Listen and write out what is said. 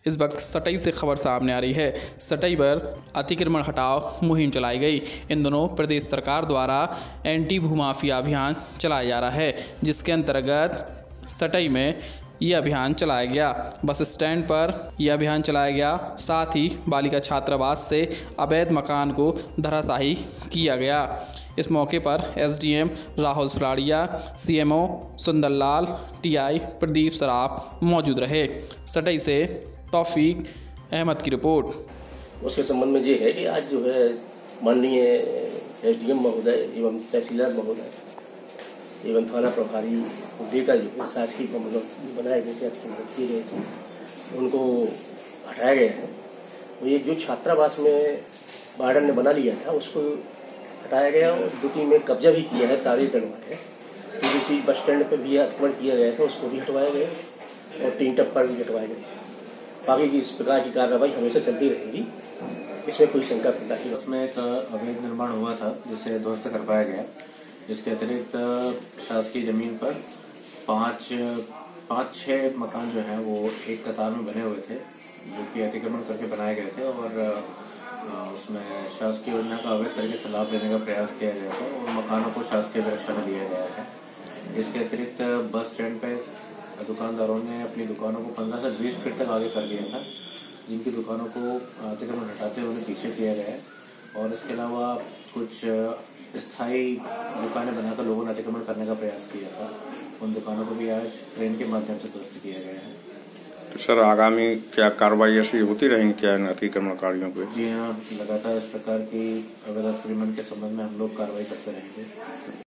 इस वक्त सटई से खबर सामने आ रही है। सटई पर अतिक्रमण हटाओ मुहिम चलाई गई। इन दिनों प्रदेश सरकार द्वारा एंटी भूमाफिया अभियान चलाया जा रहा है, जिसके अंतर्गत सटई में यह अभियान चलाया गया। बस स्टैंड पर यह अभियान चलाया गया। साथ ही बालिका छात्रावास से अवैध मकान को धराशायी किया गया। इस मौके पर SDM Rahul Saradiya, CMO Sundarlal, TI Pradeep Saraf मौजूद रहे। सटई से तौफीक अहमद की रिपोर्ट। उसके संबंध में ये है कि आज जो है माननीय एसडीएम महोदय एवं तहसीलदार महोदय एवं थाना प्रभारी का जो शासकीय बनाए गए थे, अच्छी मदद किए गए थे, उनको हटाया गया है। वो एक जो छात्रावास में वार्डन ने बना लिया था उसको हटाया गया और द्वितीय में कब्जा भी किया है, तारे तड़वाए। दूसरी बस स्टैंड पर भी आक्रमण किया गया था, उसको भी हटवाया गया और 3 टप्पर भी हटवाए गए। बाकी की इस प्रकार की कार्रवाई हमेशा चलती रहेगी, इसमें कोई शंका पैदा नहीं। उसमें एक अवैध निर्माण हुआ था जिसे ध्वस्त कर पाया गया, जिसके अतिरिक्त शासकीय जमीन पर 5-6 मकान जो हैं वो एक कतार में बने हुए थे, जो कि अतिक्रमण करके बनाए गए थे और उसमें शासकीय योजना का अवैध तरीके से लाभ लेने का प्रयास किया गया था और मकानों को शासकीय सुरक्षा में दिया गया है। इसके अतिरिक्त बस स्टैंड पे दुकानदारों ने अपनी दुकानों को 15 से 20 फीट तक आगे कर दिया था, जिनकी दुकानों को अतिक्रमण हटाते हुए उन्हें पीछे किया गया है। और इसके अलावा कुछ स्थायी दुकानें बनाकर लोगों ने अतिक्रमण करने का प्रयास किया था, उन दुकानों को भी आज क्रेन के माध्यम से ध्वस्त किया गया है। तो सर, आगामी क्या कार्रवाई ऐसी होती रहेंगी क्या इन अतिक्रमणकारियों पे? जी हाँ, लगातार इस प्रकार की अवैध अतिक्रमण के संबंध में हम लोग कार्रवाई करते रहेंगे।